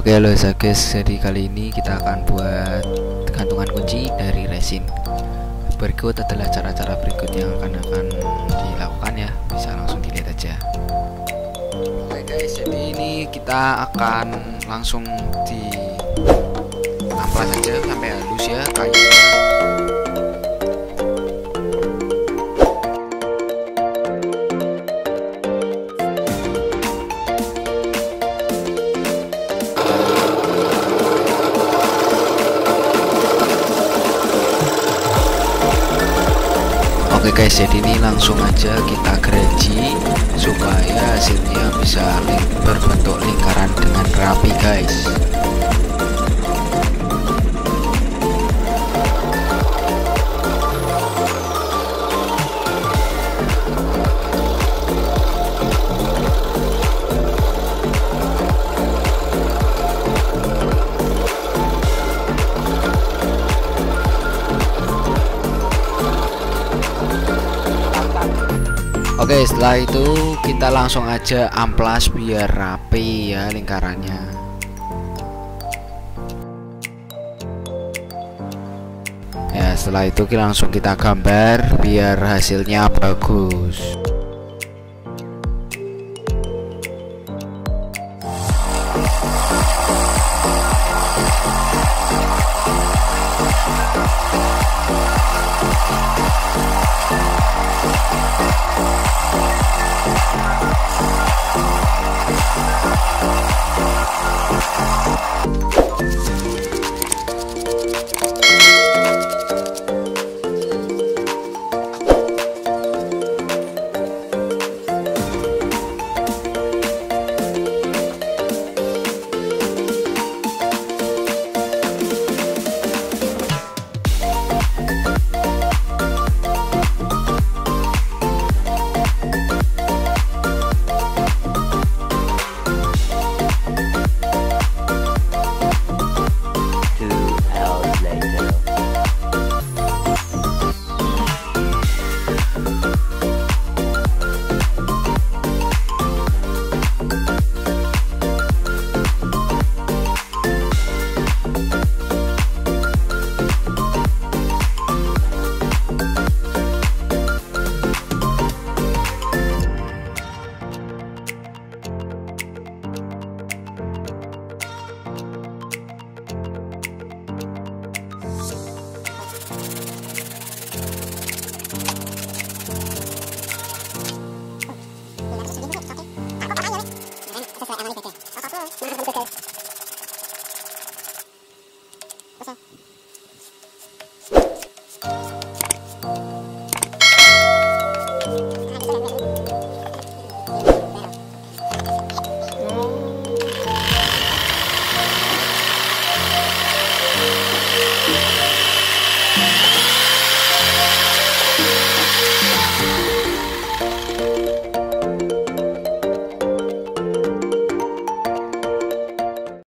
Oke halo guys, jadi kali ini kita akan buat gantungan kunci dari resin. Berikut adalah cara-cara berikut yang akan dilakukan ya, bisa langsung dilihat aja. Oke guys, jadi ini kita akan langsung di amplas saja sampai halus ya kayunya. Oke guys, jadi ini langsung aja kita gereji supaya hasilnya bisa berbentuk lingkaran dengan rapi guys. Oke, setelah itu kita langsung aja amplas biar rapi ya lingkarannya. Ya, setelah itu langsung kita gambar biar hasilnya bagus.